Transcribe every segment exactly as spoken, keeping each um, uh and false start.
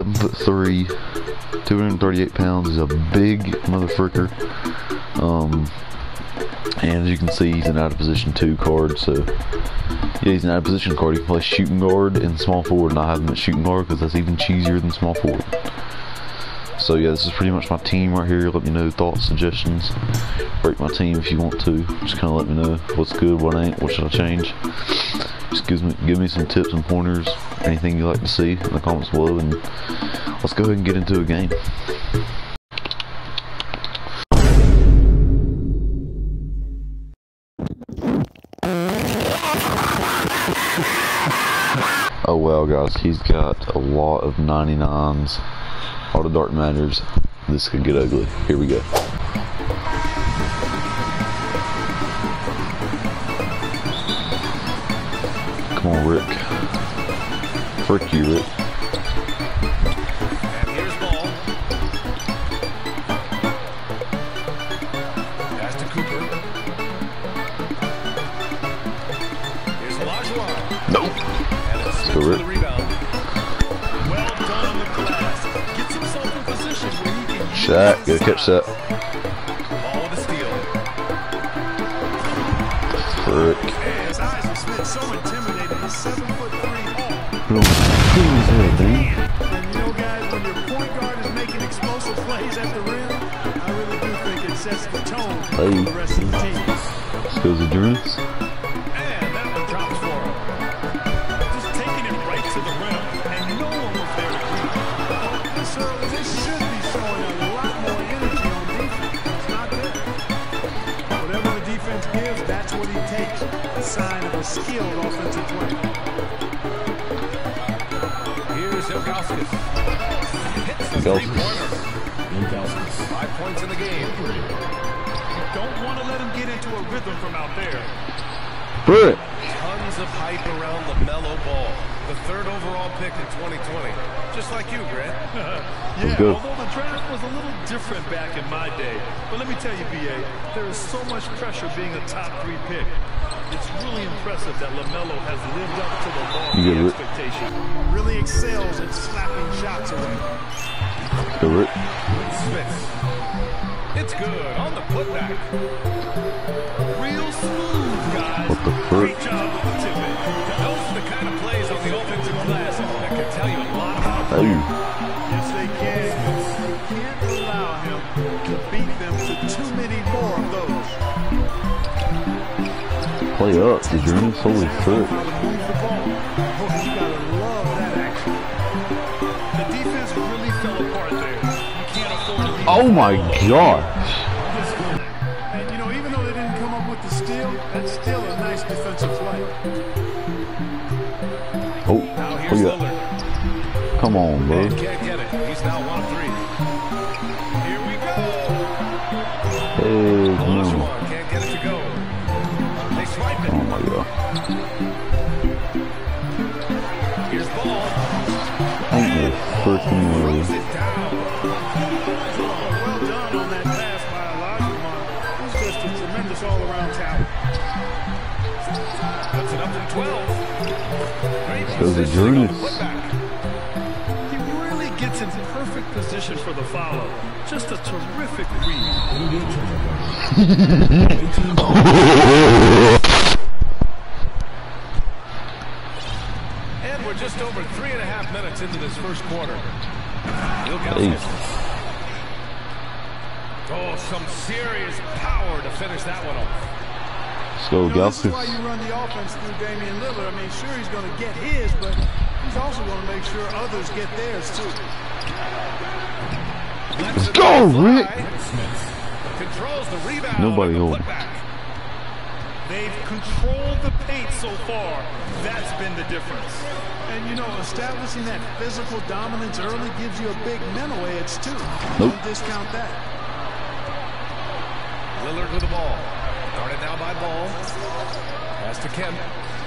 seven foot three, two hundred thirty-eight pounds. He's a big motherfucker. Um, and as you can see, he's an out of position two card. So yeah, he's an out of position card. He can play shooting guard and small forward, and I have him at shooting guard because that's even cheesier than small forward. So yeah, this is pretty much my team right here. Let me know thoughts, suggestions. Break my team if you want to. Just kind of let me know what's good, what ain't, what should I change. Just give me give me some tips and pointers, anything you like to see in the comments below, and let's go ahead and get into a game. Oh well, guys, he's got a lot of ninety-nines. All the dark matters. This could get ugly. Here we go. Come on, Rick. Frick you, Rick. And here's ball. Pass to Cooper. Here's Olajuwon. Nope. And it's Let's go, to Rick. the rebound. Well done on the glass. Gets himself in position where he can use Shaq, his go catch size. that. Ball with a steal. Frick. And his eyes of Smith so intimidating. He's seven foot three all. Put on his head, dude. And you know, guys, when your point guard is making explosive plays at the rim, I really do think it sets the tone for the rest of the team. This goes to Drews. And that one drops for him. Just taking it right to the rim, and no one was there to greet him. This, uh, this should be showing a lot more energy on defense. It's not there. Whatever the defense gives, that's what he takes. A sign of a skilled offensive player. Here's Ilgauskas. Hits the Ilgauskas. three-pointer. Ilgauskas. Five points in the game. You don't want to let him get into a rhythm from out there. Frick. Tons of hype around LaMelo Ball, the third overall pick in twenty twenty. Just like you, Grant. Let's Yeah, go. although the draft was a little different back in my day. But let me tell you, B A, there is so much pressure being a top three pick. It's really impressive that LaMelo has lived up to the You get lofty Rick. expectation. Really excels at slapping shots away. Go, Rick. Smith. It's good on the putback. Real smooth, guys. What the frick? Great job with the tip-in. Those are the kind of plays on the offensive glass that can tell you a lot about Hey. Yes, they can. You can't allow him to beat them to too many more of those. Play up, the Drews. Holy frick. How to move the ball. Oh, you gotta love that action. The defense really fell apart there. You can't afford to leave. Oh my gosh. And you know, even though they didn't come up with the steal, that's still a nice defensive play. Oh, Now oh here's yeah. Lillard. Come on, bro. And can't get it. He's now one of three. Here we go. Hey, come on. Olajuwon can't get it to go. They swipe it. Oh my god. Here's ball. Ain't no freaking way. Throws it down. Well done on that pass by Olajuwon. He's just a tremendous all-around talent. Puts it up to twelve. Great Goes to positioning on the Drews. putback. He really gets in perfect position for the follow. Just a terrific read. And we're just over three and a half minutes into this first quarter. Hey. Ilgauskas. Oh, some serious power to finish that one off. Let's go, You know, this is why Galcus. you run the offense through Damian Lillard. I mean, sure, he's going to get his, but he's also going to make sure others get theirs, too. Let's go, Rick. Controls the rebound. Nobody and the hold. putback. They've controlled the paint so far. That's been the difference. And, you know, establishing that physical dominance early gives you a big mental edge, too. Nope. Don't discount that. Lillard with the ball. Guarded now by Ball. Pass to Kemp.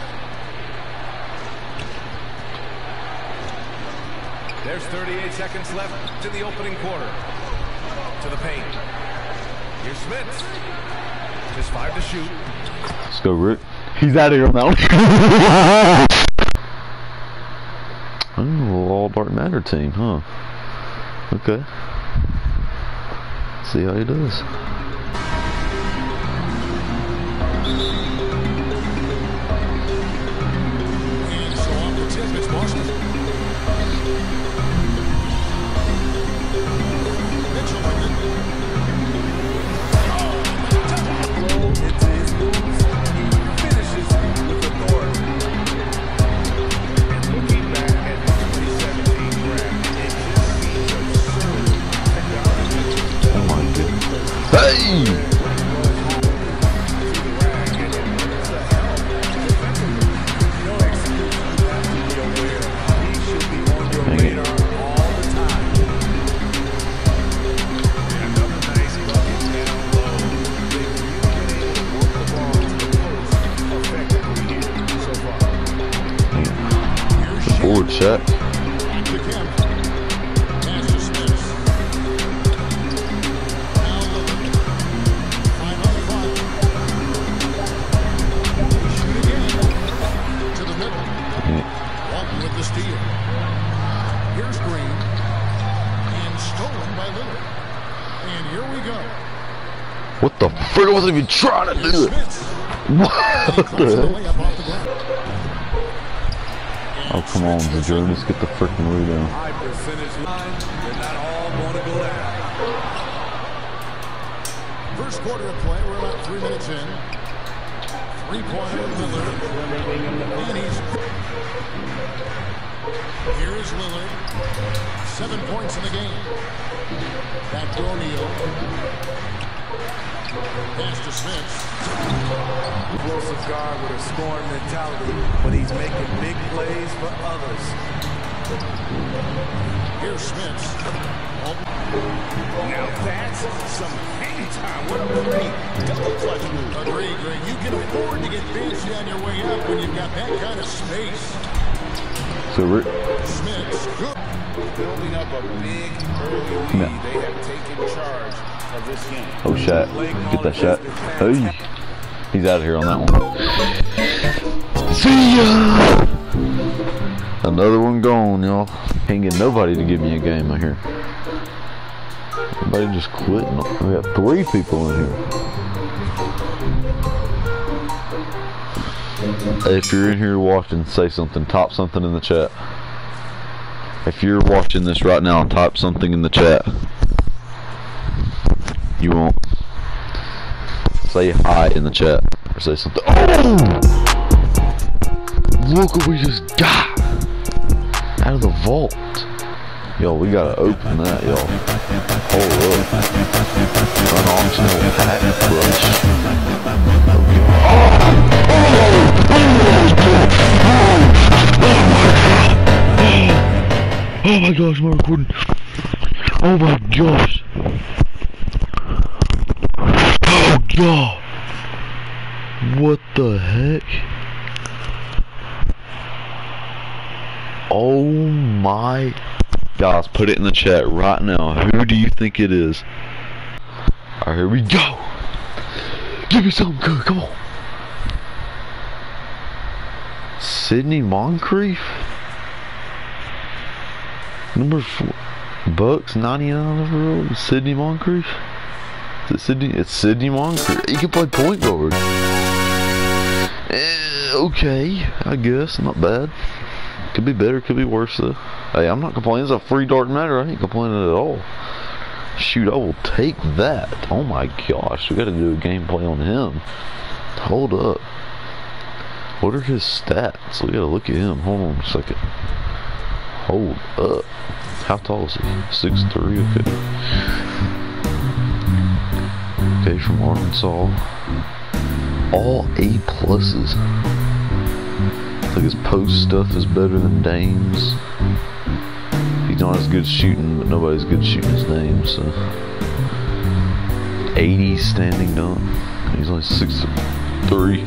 There's thirty-eight seconds left in the opening quarter. To the paint. Here's Smith. Just five to shoot. Let's go, Rick. He's out of here on that one. Oh, all dark magic. Commander team, huh? Okay. See how he does. And so off the tip, it's Boston. Mitchell with it. Into his moves, he finishes with authority. And looking back at the twenty seventeen draft, it just seems absurd that Donovan Oh my goodness. Hey! Forward check. With the steal. Here's Green. And stolen by Lillard. And here we go. What the frick? I wasn't even trying to do it. What the heck? Oh, come on, Zadrunas, get the freaking rebound. High percentage line, they're not all going to go down. First quarter of play, we're about three minutes in. Three-pointer, Lillard. And he's... Here is Lillard. Seven points in the game. Back to O'Neal. Pass to Smith. Explosive guard with a scoring mentality, but he's making big plays for others. Here's Smith. Now that's some hang time. What a great double clutch move. Agree, Greg. You can afford to get fancy on your way up when you've got that kind of space. So Rick, Smith. Good. Building up a big early lead. Yeah. They have taken charge of this game. oh shot, get that shot. Hey, he's out of here on that one. See ya. Another one gone, y'all. Can't get nobody to give me a game out here. Everybody just quitting. We got three people in here. If you're in here watching, say something. Type something in the chat. If you're watching this right now, type something in the chat. You won't. Say hi in the chat. Or say something. Oh! Look what we just got! Out of the vault. Yo, we gotta open that, y'all. Hold up. Unoptional pack brush. Oh my gosh, I'm recording. Oh my gosh. Oh god. What the heck? Oh my. Guys, put it in the chat right now. Who do you think it is? Alright, here we go. Give me something good, come on. Sidney Moncrief? Number four. Bucks, ninety-nine overall. Sidney Moncrief? Is it Sidney? It's Sidney Moncrief. He can play point guard. Eh, okay, I guess. Not bad. Could be better, could be worse though. Hey, I'm not complaining. It's a free dark matter. I ain't complaining at all. Shoot, I will take that. Oh my gosh, we gotta do a gameplay on him. Hold up. What are his stats? We gotta look at him. Hold on a second. Hold up. How tall is he? six three, okay. Okay, from Arkansas. All A pluses. Like his post stuff is better than Dame's. He's not as good shooting, but nobody's good shooting his name, so. eighty standing dunk. He's only six three.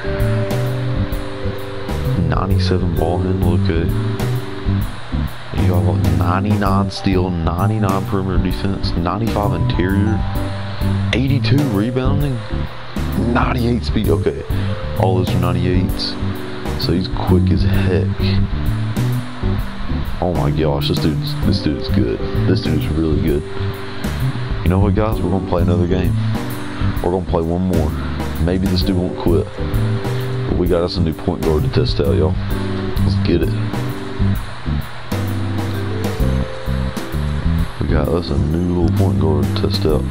ninety-seven ball handle, okay. You got ninety-nine steal, ninety-nine perimeter defense, ninety-five interior, eighty-two rebounding, ninety-eight speed, okay. All those are ninety-eights. So he's quick as heck. Oh my gosh, this dude's this dude's good. This dude's really good. You know what, guys? We're gonna play another game. We're gonna play one more. Maybe this dude won't quit. But we got us a new point guard to test out, y'all. Let's get it. We got us a new little point guard to test out.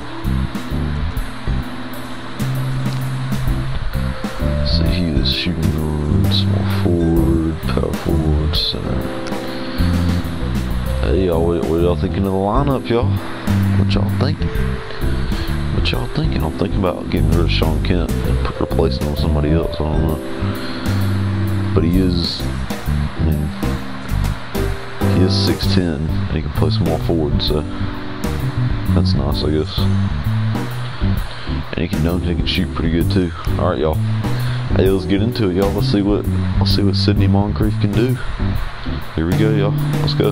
Let's see, he is shooting guard, small forward, power forward, center. Hey y'all, what, what y'all thinking of the lineup, y'all? What y'all thinking? What y'all thinking? I'm thinking about getting rid of Shawn Kemp and replacing him with somebody else. I don't know. But he is, I mean, he is six ten and he can play small forward, so that's nice, I guess. And he can dunk, he can shoot pretty good too. All right, y'all. Hey, let's get into it, y'all. Let's see what let's see what Sidney Moncrief can do. Here we go, y'all. Let's go.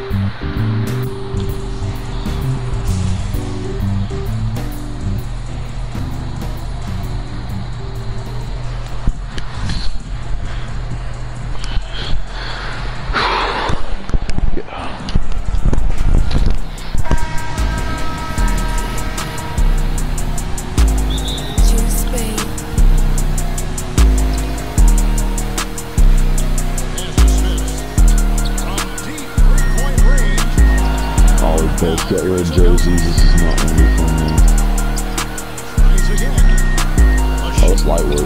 Let's get rid of jerseys. This is not going to be fun, man. Oh, it's light work.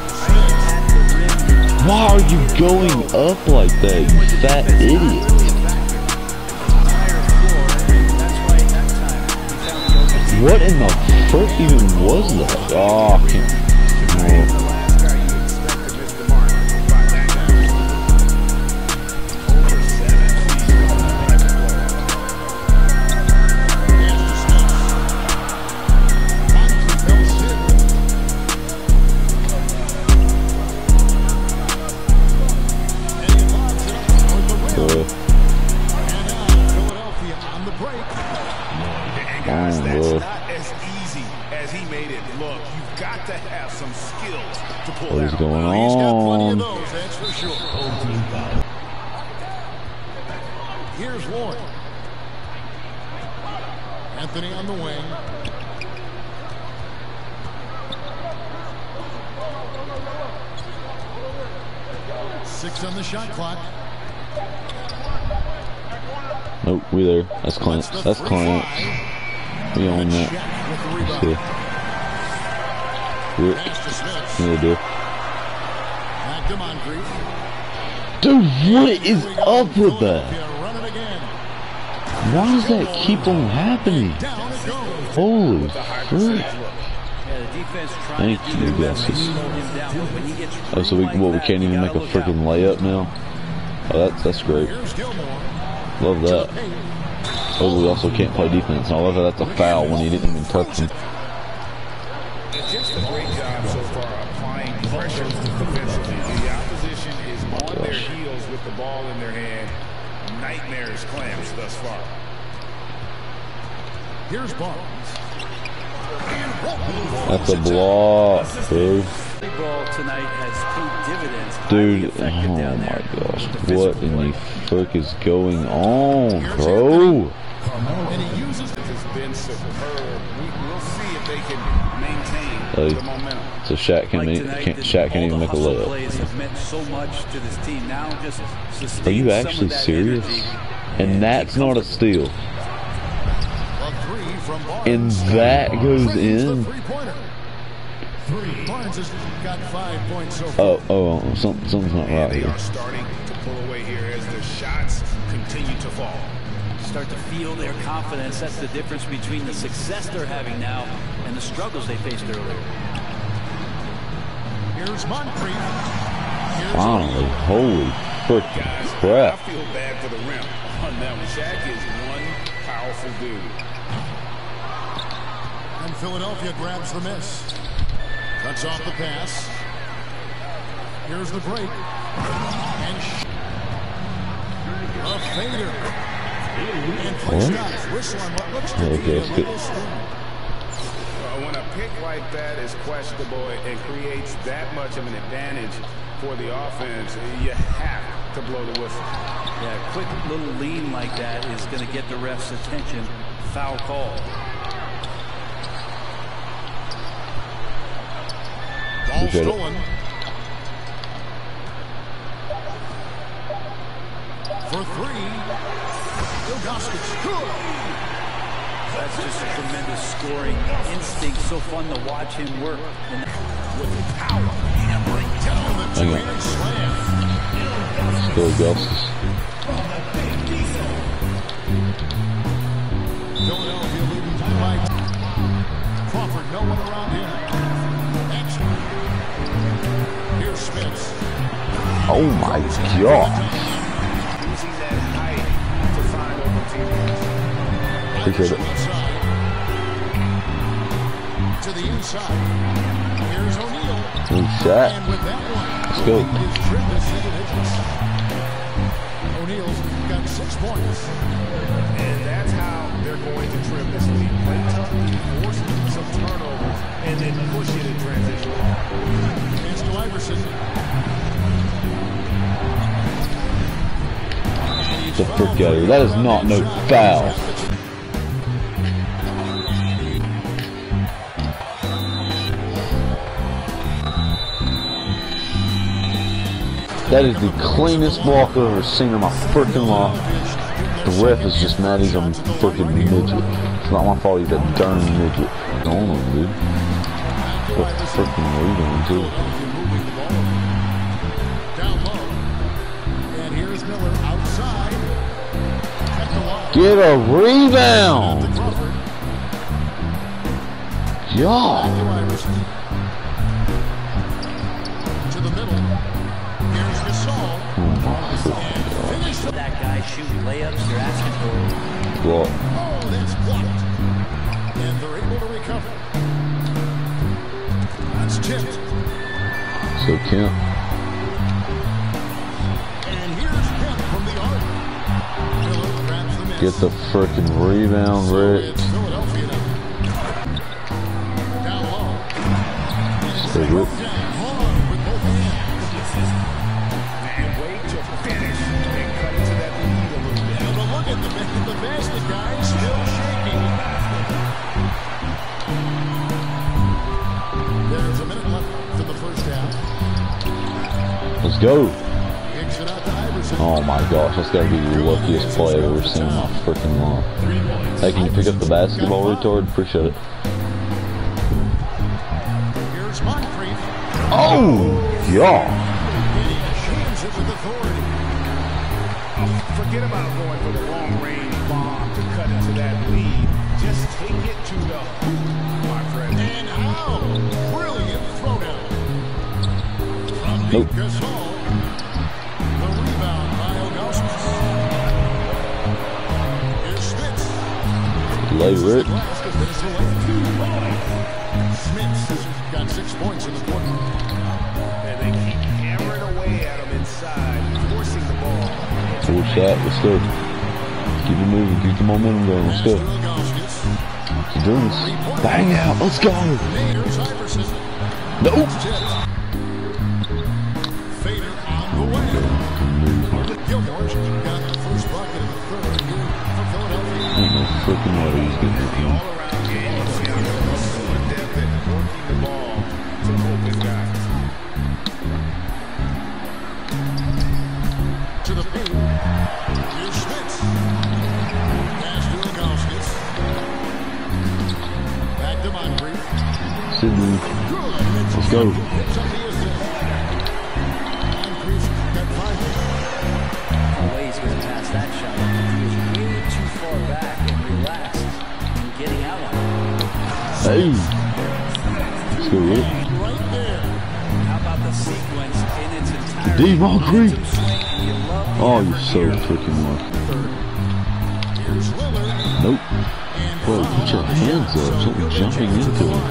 Why are you going up like that, you fat idiot? What in the frick even was that? Oh, I can't. Oh. What is going on? Here's Ward. Anthony on the wing. Six on the shot clock. Nope, we there. That's Clint. That's Clint. We own that. See. We're, yeah, dude. Dude, what is up with that? Why does that keep on happening? Holy frick. Thank you, glasses. Oh, so we, what, we can't even make a freaking layup now? Oh, that's, that's great. Love that. Oh, we also can't play defense. I love that that's a foul when he didn't even touch him. Just a great job so far applying pressure defensively. The opposition is on their heels with the ball in their hand. Nightmares clamps thus far. Here's Barnes. That's a block, dude. Ball tonight has paid dividends. Dude, oh my gosh. What in the frick is going on, bro? And he uses it. It's been superb. We, we'll see if they can maintain Hey, the momentum. so Shaq can't, Like even, tonight, can't, this- Shaq can't all even the make a hustle layup. plays have meant so much to this team. Now just sustain Are you some actually of that serious? energy And that's not a steal. A three from Barnes. And that goes Drains the in. three-pointer. Three. Barnes has got five points so far. Oh, oh, oh something, something's not And right they here. are starting to pull away here as the shots continue to fall. start to feel their confidence. That's the difference between the success they're having now and the struggles they faced earlier. Here's Moncrief. Here's Finally, holy freaking crap. I feel bad for the rim on that one. Shaq is one powerful dude. And Philadelphia grabs the miss. Cuts off the pass. Here's the break. And a fader. And play stops. Whistle on what looks to be Okay, a that's good. little screen. Uh, when a pick like that is questionable and creates that much of an advantage for the offense, you have to blow the whistle. Yeah, a quick little lean like that is going to get the ref's attention. Foul call. Ball stolen. For three. Ilgauskas. Good. That's just a tremendous scoring instinct. So fun to watch him work. And With power. Hammering down the Hang on. two-handed slam. Let's go, Augustus. Philadelphia leading by Crawford, no one around him. Excellent. Here's Spitz. Oh my god. Using that height to find open teammates. Appreciate it. Left side. To the inside. Here's O'Neal. Good shot. And with that one, Let's go. his trip to single digits. O'Neal's got six points. And that's how they're going to trim this lead. Play tough, force some turnovers, and then push it in transition. It's to Iverson. The frick out of here. That is not no foul. That is the cleanest block I've ever seen in my freaking life. The ref is just mad he's a freaking midget. It's not my fault he's a darn midget. Go on, dude. What the freaking are you doing, too? Down low. And here's Miller outside. At the line. Get a rebound! To Crawford. Yeah. To Iverson. To the middle. Here's Gasol. Finish the that guy shooting layups, you're asking for. Block. Oh, that's blocked. And they're able to recover. That's tipped. So Kemp. And here's Kemp from the arc. Miller grabs the miss. Get the frickin' rebound, Rick. It's Philadelphia now. Down low. So good. Down hard with both hands. And wait to finish and cut into that lead a little bit. And a look at the, the basket guy still shaking. There's a minute left in the first half. Let's go. Kicks it out to Iverson. Oh my gosh, that's gotta be the luckiest play I've ever seen in my freaking life. Hey, can you pick up the basketball, retard? Appreciate it. Here's Moncrief. Oh, yeah. Shams it with authority. Forget about going for the long-range bomb to cut into that lead. Just take it to the hoop, my friend. And how? Brilliant throwdown. From Nope. Pete Gasol. The rebound by Ilgauskas. Here's Spitz. Lay Rick. Glass to finish the layup. Smith has got six points in the quarter. And they keep hammering away at him inside, forcing the ball. Full shot. Let's go. Keep it moving. Keep the momentum going. Let's go. Ilgauskas. Keep doing this. Bang out. Let's go. Here's Iverson. Nope. Fader on the way. Gilmore's got the first bucket of the third here for Philadelphia. Ain't no freaking way he's getting it. All around game, you see him super depth and working the ball to open guys. To the paint. Here's Spitz. Pass to Ilgauskas. Back to Moncrief. Sydney. Good. Let's go. Picks up the assist. Moncrief's got five. No way he's going to pass that shot. He was way too far back and relaxed in getting out on it. Hey. Let's go, Rick. Right there. How about the sequence in its entirety? D. Moncrief. Momentum swing, and you love the Oh, effort you're so here. freaking lucky. Here's Lillard. Nope. And Bro, put your hands up. Something jumping into him. The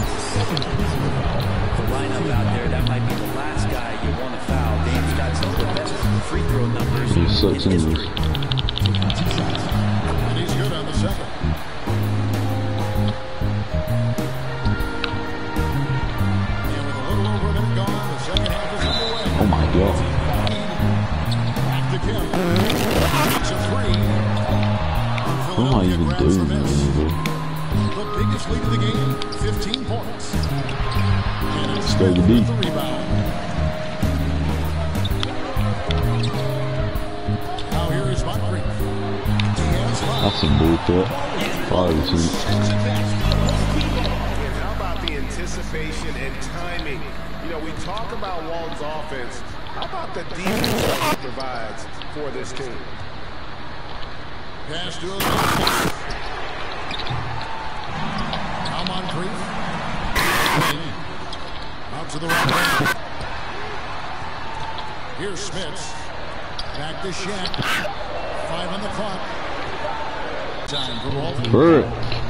lineup out there, that might be the last guy you want to foul. Dame's got some of the best free throw numbers. He sucks in anyways. history. And he's good on the second. And with a little over a minute gone, the second half is underway. Oh my god. am I even doing that anymore? The biggest lead of the game, fifteen points. And it's Stay the Smith beat. with the rebound. Now here is Moncrief. He has five. That's some bullshit. Probably the two. How about the anticipation and timing? You know, we talk about Walton's offense. How about the defense that he provides for this team? Pass to him. Now Moncrief. Out to the right. Here's Smith. Back to Shaq. Five on the clock. Time for Walton. Burke.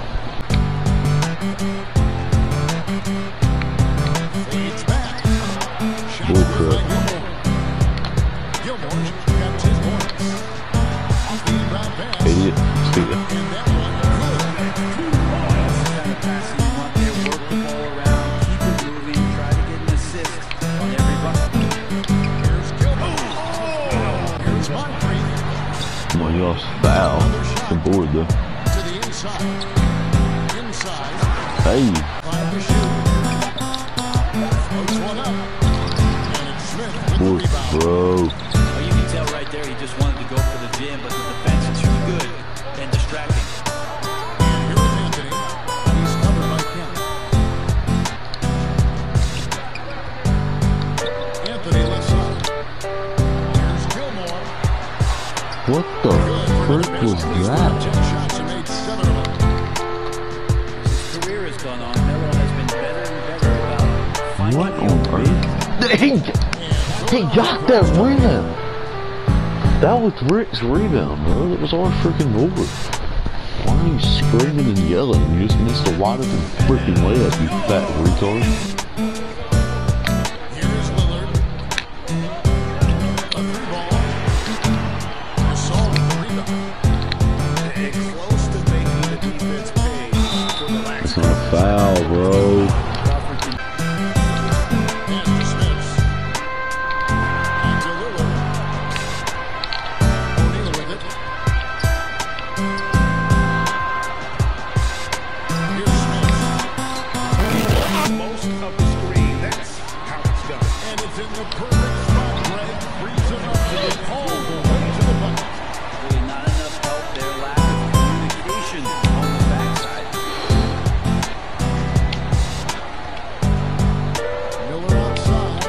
Fades back. Shot Bull by crap. Gilmore. Gilmore's kept his points. Inbound pass. Idiot. See ya. And that one good. That's the kind of passing you want there. Work the ball around, keep it moving, try to get an assist on every bucket. Here's Gilmore. Here's Moncrief. Come on, y'all foul. The board though. To the inside. Inside. Hey. Five to shoot. Floats one up. And it's Smith with the Board, rebound. bro. Oh, you can tell right there he just wanted to go for the jam, but the defense is too good and distracting. And here is Anthony. He's covered by Kemp. Anthony left side. Here's Gilmore. What the frick was Ten that? shots and made seven of them. His career has gone on. Melo has been better and better about finding What the on open man. earth? He, he got that rebound. That was Rick's rebound, bro. That was our freaking board. Why are you screaming and yelling? You just missed a wide open freaking layup, you fat retard. Here is Lillard. A three ball. Gasol with the rebound. And close to making the defense pay for the lack It's not a foul, bro. Pass to Smith. On to Lillard. O'Neal with it. Here's Smith. most of the screen. That's how it's done. And it's in the perfect spot, Greg. Frees him up to get all the way to the bucket. Really not enough help there. Lack of communication on the backside. Miller outside.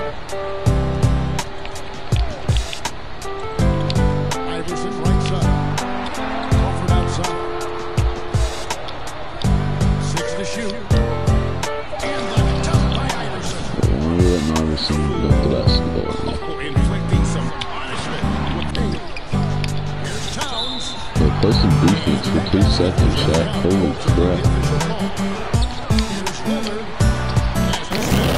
Iverson right side. Crawford outside. Six to shoot. And the tough by Iverson. Wonder what Iverson got the basketball. Oh, inflicting some punishment with eight. Here's Towns. They play some defense for two seconds, Shaq. Holy crap. The official call. Here's Lillard. Pass to Smith.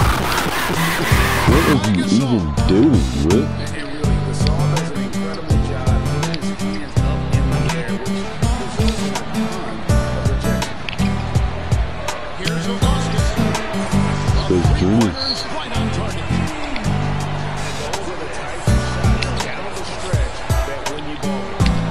What are you even doing, Rick? And really, Gasol does an incredible job getting his hands up in the air, which results in a ton of rejection. Here's Ilgauskas. Those dreams. Right on target. Those are the types of shots down the stretch that win you ball.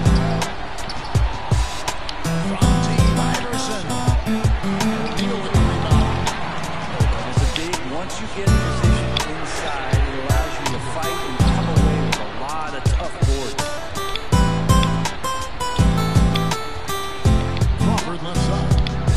From Team Iverson. O'Neal with the rebound. As a big, once you get in position inside, it allows you to fight and come away with a lot of tough boards. Crawford left side.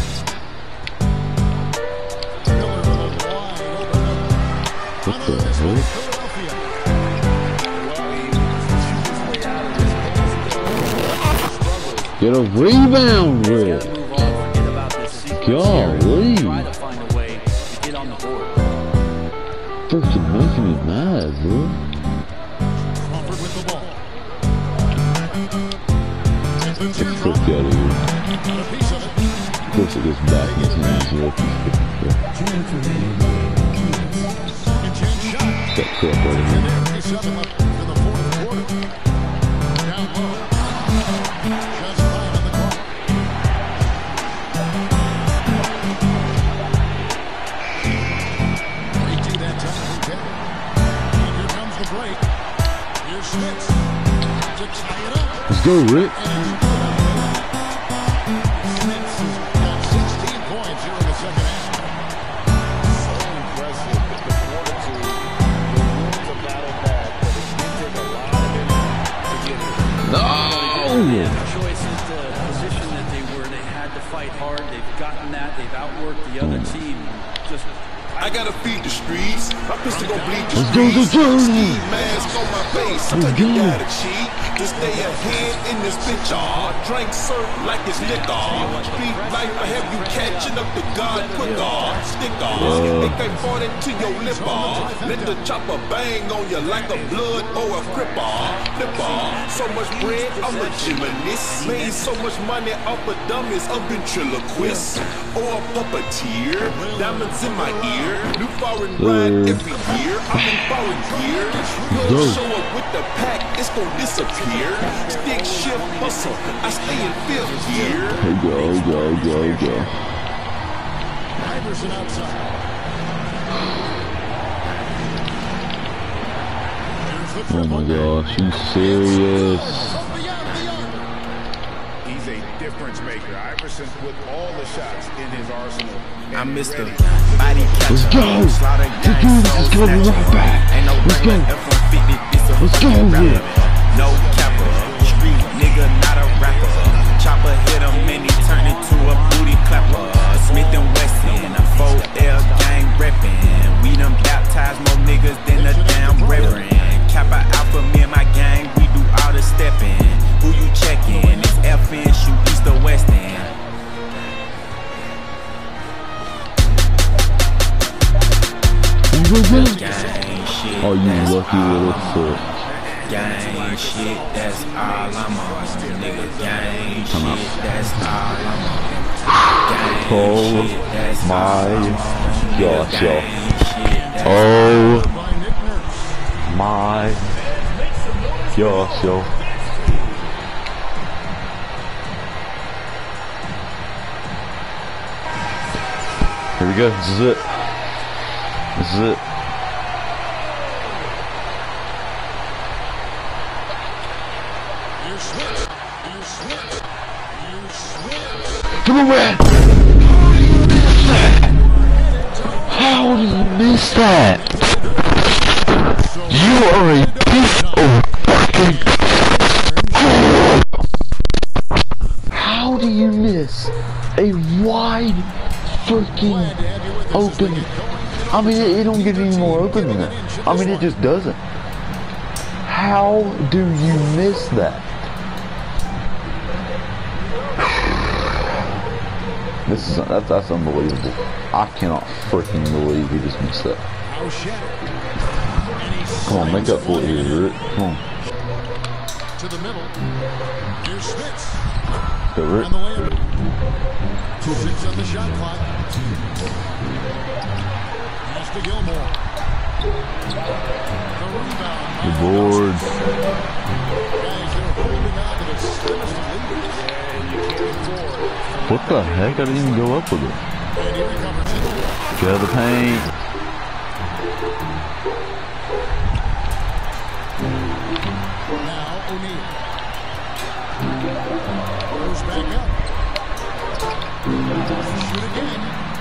Miller with a wide open look. What On the this one, heck? Philadelphia. Well, he shoots his way out of this pass. Struggles. Get a rebound, Gotta Rick. move on, forget about this sequence here, Golly. and try to find a way to get on the board. Freaking making me mad, bro. Crawford with the ball. It's a Get the teardrop. frick out of here. Got a piece of it. Of course it goes back in his hands. You know, if he's freaking crap. It's in shot. That crap out of And here. there, thirty-seven left in the fourth quarter. Down low. Just five on the clock. eighteen that time from Kevin. And here comes the break. Here's Smith to tie it up. Let's go, Rick. And it's good. fight hard. They've gotten that. They've outworked the other team. Just I gotta feed the streets. My pistol gon' bleed the Let's go, streets. let's go. Ski mask on my face. Let's Like you go. gotta cheat to stay ahead in this bitch. Aw, drink surf like it's liquor. Street life, I have you catching up to God quicker. Stick off. Think they fought into your lip off. Let the chopper bang on you like a blood or a cripper. Flipper. So much bread, I'm a gymnast. Made so much money off of dummies, a ventriloquist or a puppeteer. Diamonds in my ear. New foreign ride every year. I'm in foreign gear. You don't show up with the pack, it's gon' disappear. Stick shift hustle, I stay in fifth gear. Go, go, go, go. Iverson outside. Oh my gosh, you serious? He's a difference maker. Iverson with all the shots in his arsenal. I missed the body catcher. Let's go! Slaughter Let's gang, go! Let's soul go! We're snatcher. right back! Ain't no Let's go! regular F one fifty, this a Let's go! fucking rapper. Yeah! No capper, street nigga, not a rapper. Chopper hit him and he turned into a booty clapper. Smith and Wesson, a four L gang reppin'. We done baptized more niggas than a damn reverend. Kappa Alpha, me and my gang, we do all the steppin'. Who you checkin'? It's F N, shoot east or west end. Gang shit, Oh, you that's lucky all little I'm foot. on. Gang shit, that's all I'm on. Nigga, gang shit, that's all I'm on. Gang Oh shit, that's my all I'm on. Nigga, gosh, y'all. gang shit, that's Oh my gosh, yo. Here we go. This is it. This is it. You switch. You switch. You switch. Come on, man. How did you miss that? You are a piece of fucking. How do you miss a wide freaking open? I mean, it, it don't get any more open than that. I mean, it just doesn't. How do you miss that? This is that's that's unbelievable. I cannot freaking believe he just missed that. Come on, make up for it here, Rick. Come on. To the middle. Here's Smith. Go, Rick. On the layup. Two six on the shot clock. Pass to Gilmore. The rebound. The board. Guys, they're holding on to this sinister lead. What the heck? I didn't even go up with it. And he recovers it. Get out of the paint. Now O'Neal. Goes back up. Shoot again.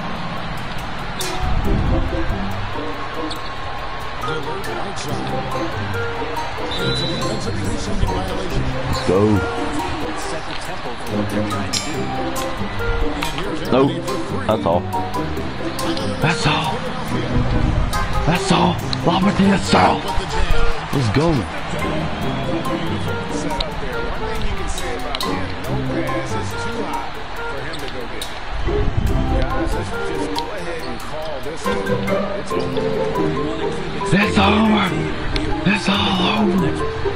Lillard outside. It's a defensive precinct violation. Let's go. set the tempo for what they're trying to do. Nope. That's all. That's all. That's all. Lombardi, that's all. Let's go. Set up there. One thing you can say about him, no pass is too high for him to go get. Guys, let's just go ahead and call this one. It's over. It's over. It's all over.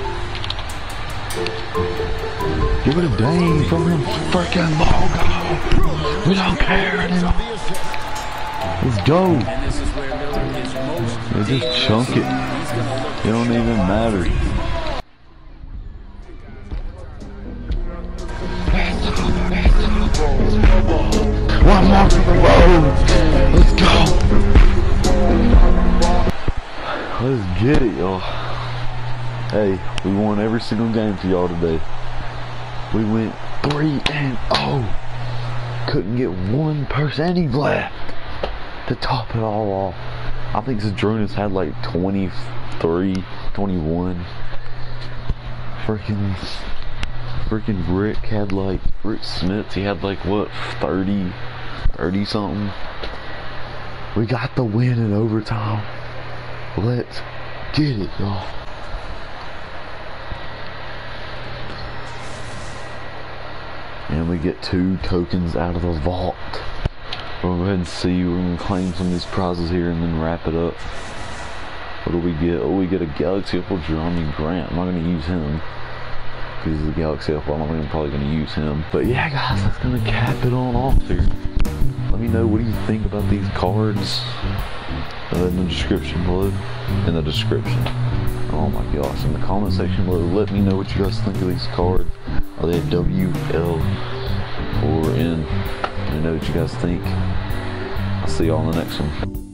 Give it a dang from the freaking ball go. We don't care anymore. Let's go. And this is where Miller is most They just chunk it. It don't even matter. One more for the road. Let's go. Let's get it, y'all. Hey, we won every single game for y'all today. We went three and oh. Couldn't get one percentage left to top it all off. I think Zadrunas had like twenty-three, twenty-one. Freaking freaking Rick had like, Rick Smith, he had like, what, thirty, thirty something? We got the win in overtime. Let's get it, y'all. And we get two tokens out of the vault. We'll go ahead and see. We're going to claim some of these prizes here and then wrap it up. What do we get? Oh, we get a Galaxy Opal Jerami Grant. I'm not going to use him because he's a Galaxy Opal. I don't think I'm probably going to use him. But yeah, guys, that's going to cap it on off here. Let me know, what do you think about these cards? Uh, in the description below. In the description. Oh my gosh. In the comment section below, let me know what you guys think of these cards. Are they a W, L, or N? Let me know what you guys think. I'll see y'all in the next one.